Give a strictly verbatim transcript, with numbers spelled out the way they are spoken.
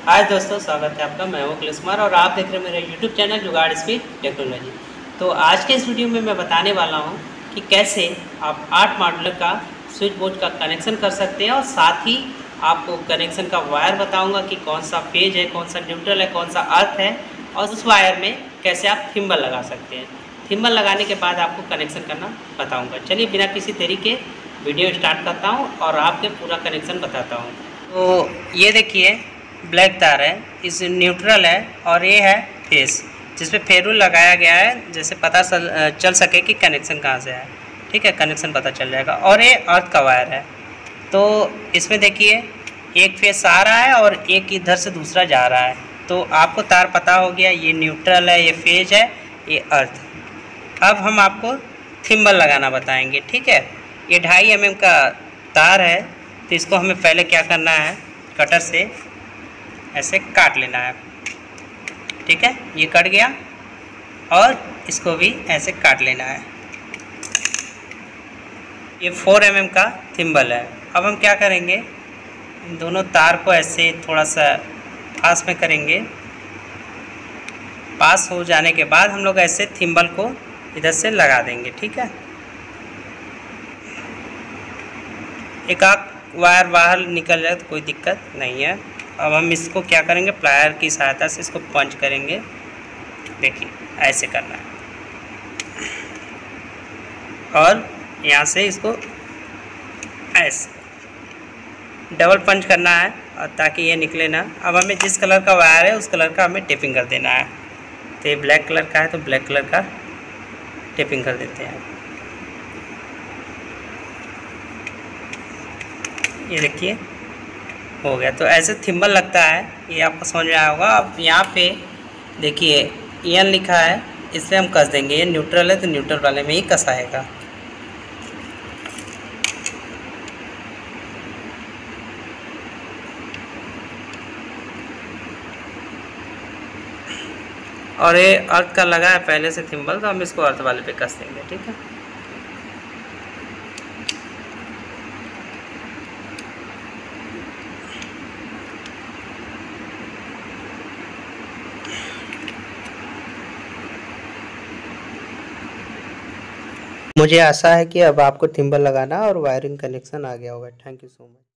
हाय दोस्तों, स्वागत है आपका। मैं हूं अखिलेश कुमार और आप देख रहे हैं मेरा YouTube channel Jugaad speed technology. तो आज के इस वीडियो में मैं बताने वाला हूं कि कैसे आप आठ मॉडल का स्विच बोर्ड का कनेक्शन कर सकते हैं और साथ ही आपको कनेक्शन का वायर बताऊंगा कि कौन सा फेज है, कौन सा न्यूट्रल है, कौन सा अर्थ है और उस वायर में कैसे आप थिम्बल लगा सकते हैं। थिम्बल लगाने के बाद आपको कनेक्शन करना बताऊँगा। चलिए बिना किसी तरीके वीडियो स्टार्ट करता हूँ और आपके पूरा कनेक्शन बताता हूँ। तो ये देखिए, ब्लैक तार है, इस न्यूट्रल है और ये है फेस, जिसपे फेरूल लगाया गया है, जैसे पता चल सके कि कनेक्शन कहाँ से है। ठीक है, कनेक्शन पता चल जाएगा। और ये अर्थ का वायर है। तो इसमें देखिए, एक फेस आ रहा है और एक इधर से दूसरा जा रहा है। तो आपको तार पता हो गया, ये न्यूट्रल है, ये फेज है, ये अर्थ। अब हम आपको थिम्बल लगाना बताएंगे। ठीक है, ये ढाई एम एम का तार है। तो इसको हमें पहले क्या करना है, कटर से ऐसे काट लेना है। ठीक है, ये कट गया और इसको भी ऐसे काट लेना है। ये फोर एम एम का थिम्बल है। अब हम क्या करेंगे, इन दोनों तार को ऐसे थोड़ा सा पास में करेंगे। पास हो जाने के बाद हम लोग ऐसे थिम्बल को इधर से लगा देंगे। ठीक है, एक आध वायर बाहर निकल जाए तो कोई दिक्कत नहीं है। अब हम इसको क्या करेंगे, प्लायर की सहायता से इसको पंच करेंगे। देखिए, ऐसे करना है और यहाँ से इसको ऐसे डबल पंच करना है और ताकि ये निकले ना। अब हमें जिस कलर का वायर है उस कलर का हमें टेपिंग कर देना है। तो ये ब्लैक कलर का है तो ब्लैक कलर का टेपिंग कर देते हैं। ये देखिए, हो गया। तो ऐसे थिम्बल लगता है, ये आपको समझ में आया होगा। अब यहाँ पे देखिए एन लिखा है, इससे हम कस देंगे। ये न्यूट्रल है तो न्यूट्रल वाले में ही कसाएगा। और ये अर्थ का लगा है पहले से थिम्बल, तो हम इसको अर्थ वाले पे कस देंगे। ठीक है, मुझे आशा है कि अब आपको थिम्बल लगाना और वायरिंग कनेक्शन आ गया होगा। Thank you so much.